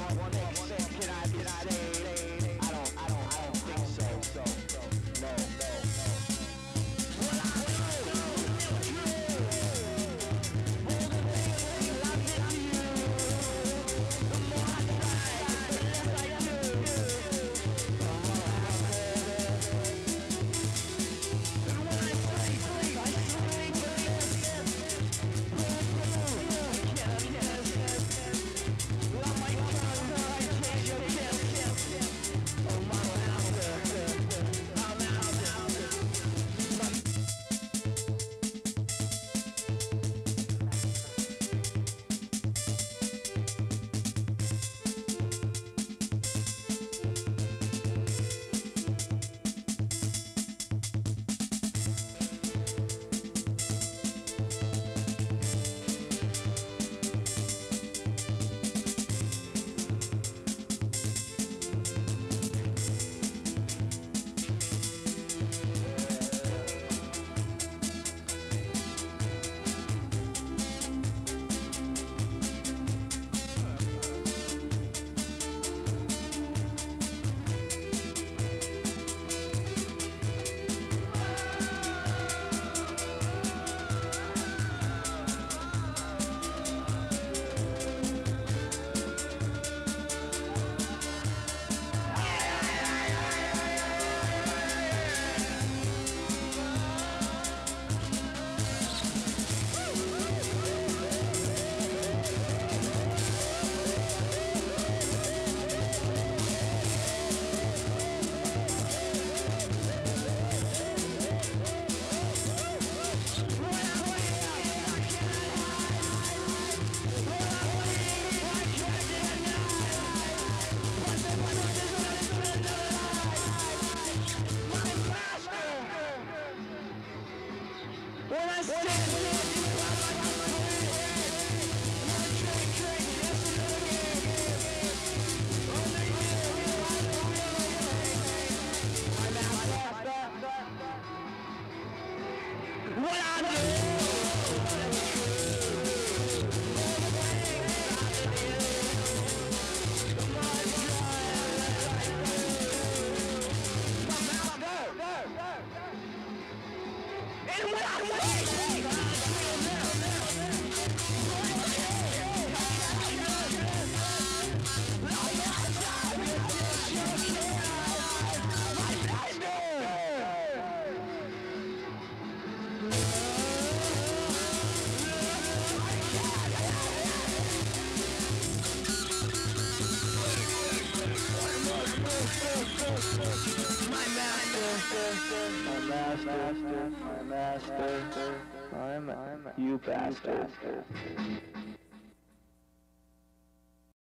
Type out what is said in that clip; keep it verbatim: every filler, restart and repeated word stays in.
One more thing, can I can I say? I don't I don't I don't think so. So no no no. What I do is true. More than anything I miss you. The more I try, the less I do. The more I have. And when I sleep, sleep, I sleep. When I stand what I do. And what I my master, my master, my master, I'm, I'm, you bastard.